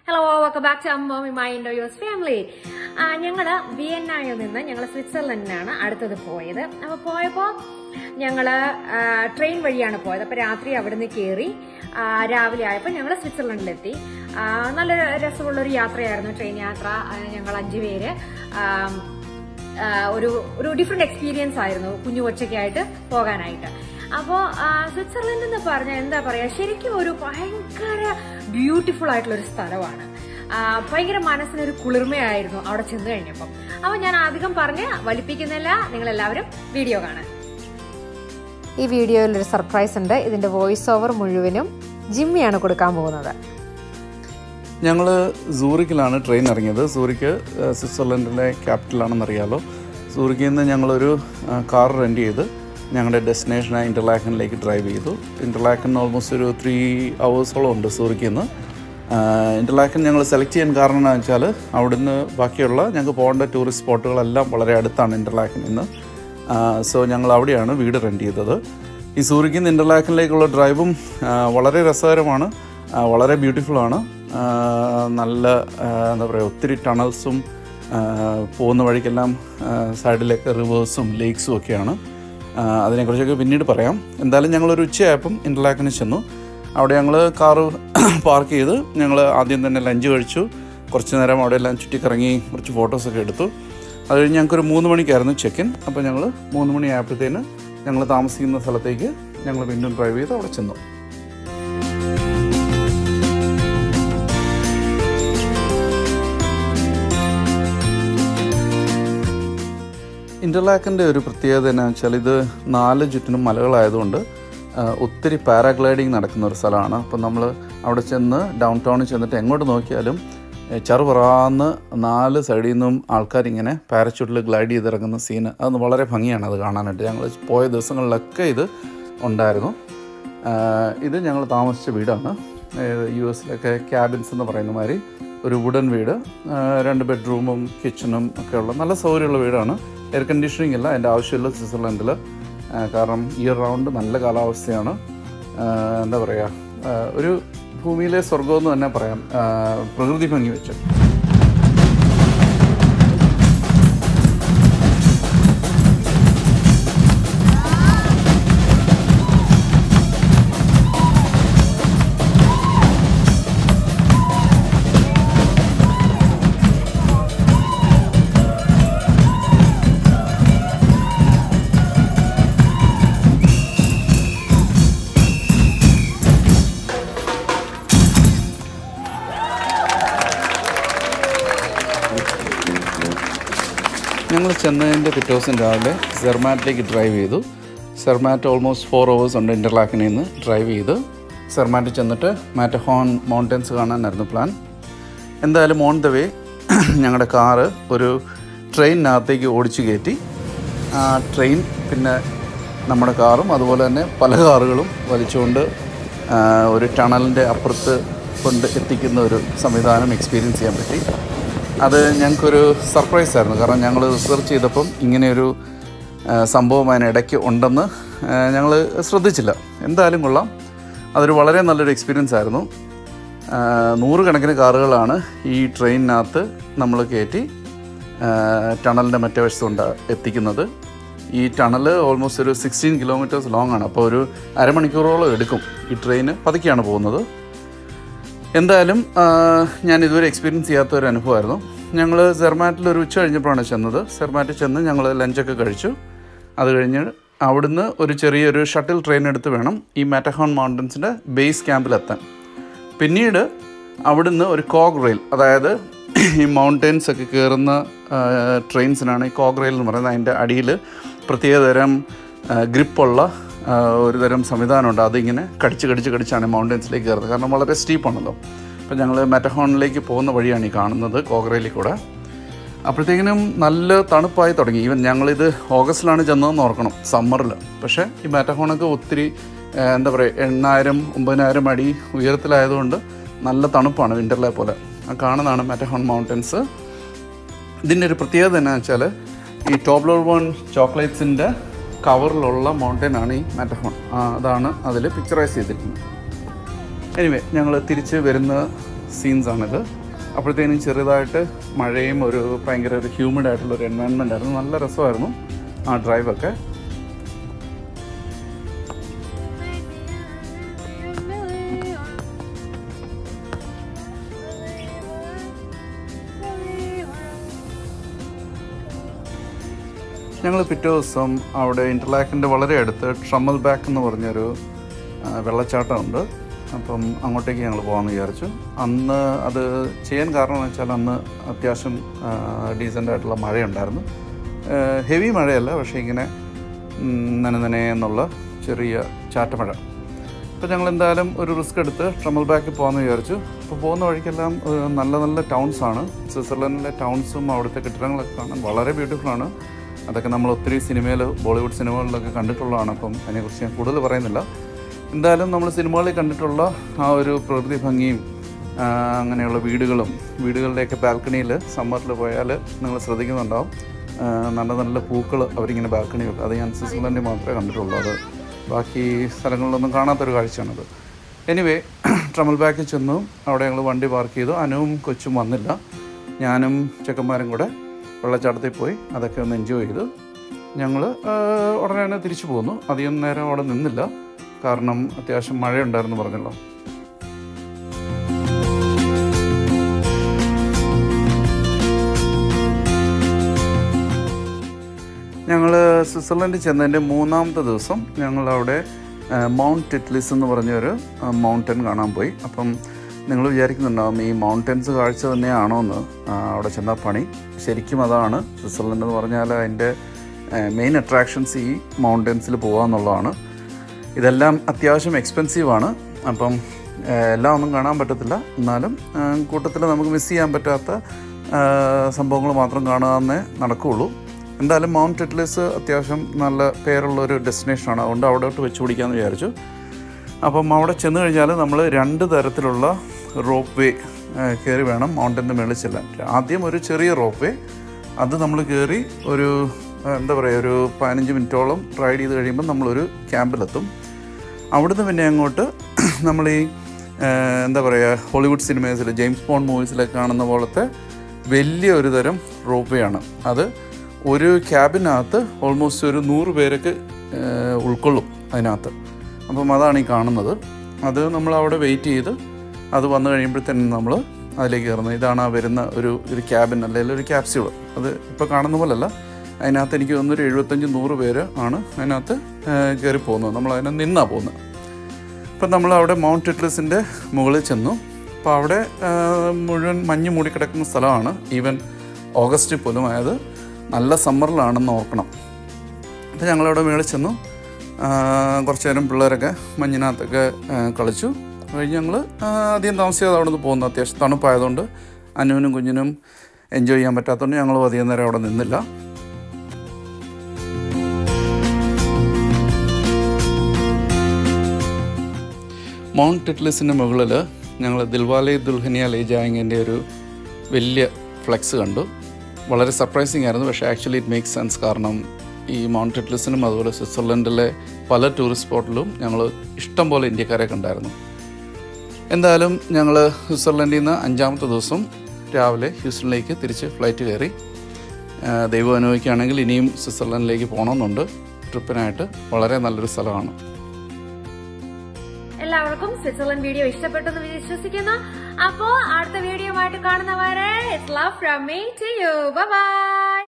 Hello, welcome back to Mommy Mind or Yours Family. ഞങ്ങൾ വിയന്നയിൽ നിന്ന് ഞങ്ങൾ സ്വിറ്റ്സർലൻഡിനാണ് അടുത്തത് പോയത്. അപ്പോൾ പോയപ്പോൾ ഞങ്ങൾ ട്രെയിൻ വഴിയാണ് പോയത്. അപ്പോൾ രാത്രി അവിടെ നിന്ന് കയറി രാവിലെ ആയപ്പോൾ ഞങ്ങൾ സ്വിറ്റ്സർലൻഡിലെത്തി. നല്ല രസമുള്ളൊരു യാത്രയായിരുന്നു ട്രെയിൻ യാത്ര. ഞങ്ങൾ 5 പേര് ഒരു ഡിഫറെന്റ് എക്സ്പീരിയൻസ് ആയിരുന്നു കുഞ്ഞു കൊച്ചയ്ക്കായിട്ട് പോകാനായിട്ട്. അപ്പോൾ സ്വിറ്റ്സർലൻഡ് എന്ന് പറഞ്ഞാൽ എന്താ പറയുക, ശരിക്കും ഒരു ഭയങ്കര ബ്യൂട്ടിഫുൾ ആയിട്ടുള്ള ഒരു സ്ഥലമാണ്. ഭയങ്കര മനസ്സിനൊരു കുളിർമയായിരുന്നു അവിടെ ചെന്ന് കഴിഞ്ഞപ്പം. അപ്പോൾ ഞാൻ അധികം പറഞ്ഞ് വലിപ്പിക്കുന്നില്ല, നിങ്ങളെല്ലാവരും വീഡിയോ കാണാൻ. ഈ വീഡിയോയിൽ ഒരു സർപ്രൈസ് ഉണ്ട്. ഇതിന്റെ വോയിസ് ഓവർ മുഴുവനും ജിമ്മിയാണ് കൊടുക്കാൻ പോകുന്നത്. ഞങ്ങൾ സൂറിക്കിലാണ് ട്രെയിൻ ഇറങ്ങിയത്. സൂറിക്ക് സ്വിറ്റ്സർലൻഡിലെ ക്യാപിറ്റലാണെന്നറിയാലോ. സൂറിക്കിൽ നിന്ന് ഞങ്ങളൊരു കാർ റെൻറ്റ് ചെയ്ത് ഞങ്ങളുടെ ഡെസ്റ്റിനേഷനായ ഇൻ്റർലാക്കനിലേക്ക് ഡ്രൈവ് ചെയ്തു. ഇൻ്റർലാക്കൻ ഓൾമോസ്റ്റ് ഒരു 3 hours ഉണ്ട് സൂറിക്കിൽ നിന്ന്. ഇൻ്റർലാക്കൻ ഞങ്ങൾ സെലക്ട് ചെയ്യാൻ കാരണം എന്താണെന്ന് വെച്ചാൽ അവിടുന്ന് ബാക്കിയുള്ള ഞങ്ങൾക്ക് പോകേണ്ട ടൂറിസ്റ്റ് സ്പോട്ടുകളെല്ലാം വളരെ അടുത്താണ് ഇൻ്റർലാക്കനിൽ നിന്ന്. സോ ഞങ്ങൾ അവിടെയാണ് വീട് റെൻറ്റ് ചെയ്തത്. ഈ സൂറിക്കിൽ നിന്ന് ഇൻ്റർലാക്കനിലേക്കുള്ള ഡ്രൈവും വളരെ രസകരമാണ്, വളരെ ബ്യൂട്ടിഫുള്ളാണ്. നല്ല എന്താ പറയുക, ഒത്തിരി ടണൽസും പോകുന്ന വഴിക്കെല്ലാം സൈഡിലേക്ക് റിവേഴ്സും ലേക്സും ഒക്കെയാണ്. അതിനെക്കുറിച്ചൊക്കെ പിന്നീട് പറയാം. എന്തായാലും ഞങ്ങളൊരു ഉച്ചയായപ്പം ഇൻ്റർലാക്കനിൽ ചെന്നു. അവിടെ ഞങ്ങൾ കാറ് പാർക്ക് ചെയ്ത് ഞങ്ങൾ ആദ്യം തന്നെ ലഞ്ച് കഴിച്ചു. കുറച്ച് നേരം അവിടെ എല്ലാം ചുറ്റിക്കറങ്ങി കുറച്ച് ഫോട്ടോസൊക്കെ എടുത്തു. അത് കഴിഞ്ഞ് ഞങ്ങൾക്കൊരു 3 മണിക്കായിരുന്നു ചെക്ക് ഇൻ. അപ്പോൾ ഞങ്ങൾ 3 മണിയായപ്പോഴത്തേന് ഞങ്ങൾ താമസിക്കുന്ന സ്ഥലത്തേക്ക് ഞങ്ങൾ വീണ്ടും ഡ്രൈവ് ചെയ്ത് അവിടെ ചെന്നു. ഇൻ്റർലാക്കൻ്റെ ഒരു പ്രത്യേകത എന്നാന്ന് വെച്ചാൽ ഇത് 4 ചുറ്റിനും മലകളായതുകൊണ്ട് ഒത്തിരി പാരാഗ്ലൈഡിങ് നടക്കുന്ന ഒരു സ്ഥലമാണ്. അപ്പം നമ്മൾ അവിടെ ചെന്ന് ഡൗൺ ടൗണിൽ ചെന്നിട്ട് എങ്ങോട്ട് നോക്കിയാലും ചെറുപറാന്ന് 4 സൈഡിൽ നിന്നും ആൾക്കാരിങ്ങനെ പാരച്യൂട്ടിൽ ഗ്ലൈഡ് ചെയ്തിറങ്ങുന്ന സീന്, അത് വളരെ ഭംഗിയാണ് അത് കാണാനായിട്ട്. ഞങ്ങൾ പോയ ദിവസങ്ങളിലൊക്കെ ഇത് ഉണ്ടായിരുന്നു. ഇത് ഞങ്ങൾ താമസിച്ച വീടാണ്. US-ലൊക്കെ ക്യാബിൻസ് എന്ന് പറയുന്ന മാതിരി ഒരു വുഡൻ വീട്, 2 ബെഡ്റൂമും കിച്ചണും ഒക്കെ ഉള്ള നല്ല സൗകര്യമുള്ള വീടാണ്. എയർ കണ്ടീഷനിങ് ഇല്ല, അതിൻ്റെ ആവശ്യമില്ല സ്വിറ്റ്സർലൻഡിൽ. കാരണം ഇയർ റൗണ്ട് നല്ല കാലാവസ്ഥയാണ്. എന്താ പറയുക, ഒരു ഭൂമിയിലെ സ്വർഗമെന്ന് തന്നെ പറയാം പ്രകൃതി ഭംഗി വെച്ച്. ഞങ്ങൾ ചെന്നതിൻ്റെ പിറ്റേ ദിവസം രാവിലെ സെർമാറ്റിലേക്ക് ഡ്രൈവ് ചെയ്തു. സെർമാറ്റ് ഓൾമോസ്റ്റ് 4 hours ഉണ്ട് ഇൻ്റർലാക്കനിൽ നിന്ന് ഡ്രൈവ് ചെയ്ത്. സെർമാറ്റിൽ ചെന്നിട്ട് മാറ്റർഹോൺ മൗണ്ടൻസ് കാണാനായിരുന്നു പ്ലാൻ. എന്തായാലും ഓൺ ദ വേ ഞങ്ങളുടെ കാറ് ഒരു ട്രെയിനിനകത്തേക്ക് ഓടിച്ചു കയറ്റി. ആ ട്രെയിൻ പിന്നെ നമ്മുടെ കാറും അതുപോലെ തന്നെ പല കാറുകളും വലിച്ചുകൊണ്ട് ഒരു ടണലിൻ്റെ അപ്പുറത്ത് കൊണ്ട് എത്തിക്കുന്ന ഒരു സംവിധാനം എക്സ്പീരിയൻസ് ചെയ്യാൻ പറ്റി. അത് ഞങ്ങൾക്കൊരു സർപ്രൈസ് ആയിരുന്നു. കാരണം ഞങ്ങൾ റിസർച്ച് ചെയ്തപ്പം ഇങ്ങനെയൊരു സംഭവം അതിനിടയ്ക്ക് ഉണ്ടെന്ന് ഞങ്ങൾ ശ്രദ്ധിച്ചില്ല. എന്തായാലും കൊള്ളാം, അതൊരു വളരെ നല്ലൊരു എക്സ്പീരിയൻസ് ആയിരുന്നു. 100 കണക്കിന് കാറുകളാണ് ഈ ട്രെയിനിനകത്ത് നമ്മൾ കയറ്റി ടണലിൻ്റെ മറ്റേ വശത്തുകൊണ്ട് എത്തിക്കുന്നത്. ഈ ടണൽ ഓൾമോസ്റ്റ് ഒരു 16 kilometers ലോങ് ആണ്. അപ്പോൾ ഒരു അരമണിക്കൂറോളം എടുക്കും. ഈ ട്രെയിന് പതുക്കെയാണ് പോകുന്നത്. എന്തായാലും ഞാൻ ഇതുവരെ എക്സ്പീരിയൻസ് ചെയ്യാത്തൊരു അനുഭവമായിരുന്നു. ഞങ്ങൾ സെർമാറ്റിൽ ഒരു ഉച്ച കഴിഞ്ഞപ്പോഴാണ് ചെന്നത്. സെർമാറ്റിൽ ചെന്ന് ഞങ്ങൾ ലഞ്ചൊക്കെ കഴിച്ചു. അത് കഴിഞ്ഞ് അവിടുന്ന് ഒരു ചെറിയൊരു ഷട്ടിൽ ട്രെയിൻ എടുത്ത് വേണം ഈ മാറ്റർഹോൺ മൗണ്ടൻസിൻ്റെ ബേസ് ക്യാമ്പിലെത്താൻ. പിന്നീട് അവിടുന്ന് ഒരു കോഗ് റെയിൽ, അതായത് ഈ മൗണ്ടൻസ് ഒക്കെ കയറുന്ന ട്രെയിൻസിനാണ് ഈ കോഗ് റെയിൽ എന്ന് പറയുന്നത്. അതിൻ്റെ അടിയിൽ പ്രത്യേകതരം ഗ്രിപ്പുള്ള ഒരു തരം സംവിധാനമുണ്ട്. അതിങ്ങനെ കടിച്ചാണ് മൗണ്ടൻസിലേക്ക് കയറുന്നത്. കാരണം വളരെ സ്റ്റീപ്പാണല്ലോ. അപ്പോൾ ഞങ്ങൾ മാറ്റർഹോണിലേക്ക് പോകുന്ന വഴിയാണ് ഈ കാണുന്നത്, കോഗ്രയിലേക്ക് കൂടെ. അപ്പോഴത്തേക്കിനും നല്ല തണുപ്പായി തുടങ്ങി. ഈവൻ ഞങ്ങളിത് ഓഗസ്റ്റിലാണ് ചെന്നതെന്ന് ഓർക്കണം, സമ്മറിൽ. പക്ഷേ ഈ മാറ്റർഹോണൊക്കെ ഒത്തിരി എന്താ പറയുക 8,000-9,000 അടി ഉയരത്തിലായതുകൊണ്ട് നല്ല തണുപ്പാണ്, വിൻ്ററിലെ പോലെ. ആ കാണുന്നതാണ് മാറ്റർഹോൺ മൗണ്ടൻസ്. ഇതിൻ്റെ ഒരു പ്രത്യേകത എന്നാന്ന് വെച്ചാൽ ഈ ടോബ്ലർബോൺ ചോക്ലേറ്റ്സിൻ്റെ കവറിലുള്ള മൗണ്ടനാണ് ഈ മാറ്റർഹോൺ. അതാണ് അതിൽ പിക്ചറൈസ് ചെയ്തിരിക്കുന്നത്. എനിവേ ഞങ്ങൾ തിരിച്ച് വരുന്ന സീൻസാണിത്. അപ്പോഴത്തേനും ചെറുതായിട്ട് മഴയും ഒരു ഭയങ്കര ഒരു ഹ്യൂമിഡ് ആയിട്ടുള്ളൊരു എൻവയൺമെൻ്റ് ആയിരുന്നു. നല്ല രസമായിരുന്നു ആ ഡ്രൈവൊക്കെ. ഞങ്ങൾ പിറ്റേ ദിവസം അവിടെ ഇൻ്റർലാക്കിൻ്റെ വളരെ അടുത്ത് ട്രമ്മൽ ബാക്ക് എന്ന് പറഞ്ഞൊരു വെള്ളച്ചാട്ടമുണ്ട്. അപ്പം അങ്ങോട്ടേക്ക് ഞങ്ങൾ പോകാമെന്ന് വിചാരിച്ചു. അന്ന് അത് ചെയ്യാൻ കാരണം എന്ന് വെച്ചാൽ അന്ന് അത്യാവശ്യം ഡീസൻ്റ് ആയിട്ടുള്ള മഴയുണ്ടായിരുന്നു. ഹെവി മഴയല്ല, പക്ഷേ ഇങ്ങനെ നനനനെ എന്നുള്ള ചെറിയ ചാറ്റമഴ. അപ്പോൾ ഞങ്ങൾ എന്തായാലും ഒരു റിസ്ക് എടുത്ത് ട്രമ്മൽ ബാക്കിൽ പോകാമെന്ന് വിചാരിച്ചു. അപ്പോൾ പോകുന്ന വഴിക്കെല്ലാം നല്ല നല്ല ടൗൺസാണ്. സ്വിറ്റ്സർലൻഡിലെ ടൗൺസും അവിടുത്തെ കെട്ടിടങ്ങളൊക്കെ കാണാൻ വളരെ ബ്യൂട്ടിഫുള്ളാണ്. അതൊക്കെ നമ്മൾ ഒത്തിരി സിനിമയിൽ, ബോളിവുഡ് സിനിമകളിലൊക്കെ കണ്ടിട്ടുള്ളതാണ്. അപ്പം അതിനെക്കുറിച്ച് ഞാൻ കൂടുതൽ പറയുന്നില്ല. എന്തായാലും നമ്മൾ സിനിമകളിൽ കണ്ടിട്ടുള്ള ആ ഒരു പ്രകൃതി ഭംഗിയും അങ്ങനെയുള്ള വീടുകളുടെയൊക്കെ ബാൽക്കണിയിൽ സമ്മറിൽ പോയാൽ നിങ്ങൾ ശ്രദ്ധിക്കുന്നുണ്ടാവും. നല്ല നല്ല പൂക്കൾ അവരിങ്ങനെ ബാൽക്കണി വെക്കും. അത് ഞാൻ സ്വിറ്റ്സർലൻഡിൽ മാത്രമേ കണ്ടിട്ടുള്ളൂ. അത് ബാക്കി സ്ഥലങ്ങളിലൊന്നും കാണാത്തൊരു കാഴ്ചയാണത്. എനിവേ, ട്രമ്മൽ ബാക്കിൽ ചെന്നു. അവിടെ ഞങ്ങൾ വണ്ടി പാർക്ക് ചെയ്തു. അനുവും കൊച്ചും വന്നില്ല. ഞാനും ചെക്കന്മാരും കൂടെ വെള്ളച്ചാട്ടത്തിൽ പോയി അതൊക്കെ ഒന്ന് എൻജോയ് ചെയ്തു. ഞങ്ങൾ ഉടനെ തന്നെ തിരിച്ചു പോന്നു. അധികം നേരം അവിടെ നിന്നില്ല, കാരണം അത്യാവശ്യം മഴയുണ്ടായിരുന്നു പറഞ്ഞല്ലോ. ഞങ്ങൾ സ്വിറ്റ്സർലൻഡിൽ ചെന്നതിൻ്റെ 3ാമത്തെ ദിവസം ഞങ്ങളവിടെ മൗണ്ട് ടിറ്റ്ലിസ് എന്ന് പറഞ്ഞൊരു മൗണ്ടൻ കാണാൻ പോയി. അപ്പം നിങ്ങൾ വിചാരിക്കുന്നുണ്ടാവും ഈ മൗണ്ടൻസ് കാഴ്ച തന്നെയാണോ എന്ന്. അവിടെ ചെന്ന പണി ശരിക്കും അതാണ്. സ്വിറ്റ്സർലൻഡ് എന്ന് പറഞ്ഞാൽ അതിൻ്റെ മെയിൻ അട്രാക്ഷൻസ് ഈ മൗണ്ടൻസിൽ പോകുക എന്നുള്ളതാണ്. ഇതെല്ലാം അത്യാവശ്യം എക്സ്പെൻസീവാണ്. അപ്പം എല്ലാം ഒന്നും കാണാൻ പറ്റത്തില്ല. എന്നാലും കൂട്ടത്തിൽ നമുക്ക് മിസ് ചെയ്യാൻ പറ്റാത്ത സംഭവങ്ങൾ മാത്രം കാണാമെന്നേ നടക്കുകയുള്ളൂ. എന്തായാലും മൗണ്ട് ടിറ്റ്ലിസ് അത്യാവശ്യം നല്ല പേരുള്ളൊരു ഡെസ്റ്റിനേഷനാണ്. അതുകൊണ്ട് അവിടോട്ട് വെച്ച് പിടിക്കാമെന്ന് വിചാരിച്ചു. അപ്പം അവിടെ ചെന്ന് കഴിഞ്ഞാൽ നമ്മൾ 2 തരത്തിലുള്ള റോപ്പ് വേ കയറി വേണം മൗണ്ടൻ്റെ മുകളിൽ ചെല്ലാൻ. ആദ്യം ഒരു ചെറിയ റോപ്പ് വേ, അത് നമ്മൾ കയറി ഒരു ഒരു 15 മിനിറ്റോളം റൈഡ് ചെയ്ത് കഴിയുമ്പോൾ നമ്മളൊരു ക്യാമ്പിലെത്തും. അവിടുന്ന് പിന്നെ അങ്ങോട്ട് നമ്മൾ ഈ ഹോളിവുഡ് സിനിമേസിൽ, ജെയിംസ് ബോണ്ട് മൂവീസിലൊക്കെ കാണുന്ന പോലത്തെ വലിയ ഒരു തരം റോപ്പ് വേ ആണ്. അത് ഒരു ക്യാബിനകത്ത് ഓൾമോസ്റ്റ് ഒരു 100 പേരൊക്കെ ഉൾക്കൊള്ളും അതിനകത്ത്. അപ്പം അതാണ് ഈ കാണുന്നത്. അത് നമ്മൾ അവിടെ വെയിറ്റ് ചെയ്ത് അത് വന്നു കഴിയുമ്പോഴത്തേനും നമ്മൾ അതിലേക്ക് കയറുന്നത്. ഇതാണ് ആ വരുന്ന ഒരു ക്യാബിൻ അല്ലെങ്കിൽ ഒരു ക്യാപ്സ്യൂൾ. അത് ഇപ്പോൾ കാണുന്ന പോലല്ല. അതിനകത്ത് എനിക്ക് തോന്നുന്നൊരു 75-100 പേര് ആണ് അതിനകത്ത് കയറി പോകുന്നത്. നമ്മളതിനെ നിന്നാണ് പോകുന്നത്. അപ്പം നമ്മൾ അവിടെ മൗണ്ട് ടിറ്റ്ലിസിൻ്റെ മുകളിൽ ചെന്നു. അപ്പോൾ അവിടെ മുഴുവൻ മഞ്ഞ് മൂടിക്കിടക്കുന്ന സ്ഥലമാണ്. ഈവൻ ഓഗസ്റ്റിൽ പോലും, അതായത് നല്ല സമ്മറിലാണെന്ന് ഓർക്കണം. അപ്പോൾ ഞങ്ങളവിടെ മുകളിൽ ചെന്നു. കുറച്ച് നേരം പിള്ളേരൊക്കെ മഞ്ഞിനകത്തൊക്കെ കളിച്ചു. കഴിഞ്ഞ് ഞങ്ങൾ അധികം താമസിയാതെ അവിടെ നിന്ന് പോകുന്നു. അത്യാവശ്യം തണുപ്പായതുകൊണ്ട് അനുവിനും കുഞ്ഞിനും എൻജോയ് ചെയ്യാൻ പറ്റാത്തതുകൊണ്ട് ഞങ്ങളും അധികം നേരം അവിടെ നിന്നില്ല. മൗണ്ട് ടിറ്റ്ലിസിൻ്റെ മുകളിൽ ഞങ്ങൾ ദിൽവാലെ ദുൽഹനിയ ലേ ജായെങ്കിൻ്റെ ഒരു വലിയ ഫ്ലെക്സ് കണ്ടു. വളരെ സർപ്രൈസിങ് ആയിരുന്നു. പക്ഷേ ആക്ച്വലി ഇറ്റ് മേക്സ് സെൻസ്. കാരണം ഈ മൗണ്ട് ടിറ്റ്ലിസിനും അതുപോലെ സ്വിറ്റ്സർലൻഡിലെ പല ടൂറിസ്റ്റ് സ്പോട്ടിലും ഞങ്ങൾ ഇഷ്ടം പോലെ ഇന്ത്യക്കാരെ കണ്ടായിരുന്നു. എന്തായാലും ഞങ്ങൾ സ്വിറ്റ്സർലൻഡിൽ നിന്ന് 5ാമത്തെ ദിവസം രാവിലെ ഹ്യൂസ്റ്റണിലേക്ക് തിരിച്ച് ഫ്ലൈറ്റ് കയറി. ദൈവം അനുഭവിക്കുകയാണെങ്കിൽ ഇനിയും സ്വിറ്റ്സർലൻഡിലേക്ക് പോകണമെന്നുണ്ട്. ട്രിപ്പിനായിട്ട് വളരെ നല്ലൊരു സ്ഥലമാണ്. എല്ലാവർക്കും സ്വിറ്റ്സർലൻഡ് വീഡിയോ ഇഷ്ടപ്പെട്ടെന്ന് വിശ്വസിക്കുന്നു. അപ്പോൾ അടുത്ത വീഡിയോ ആയിട്ട് കാണുന്നവരെ, it's love from me to you. Bye by.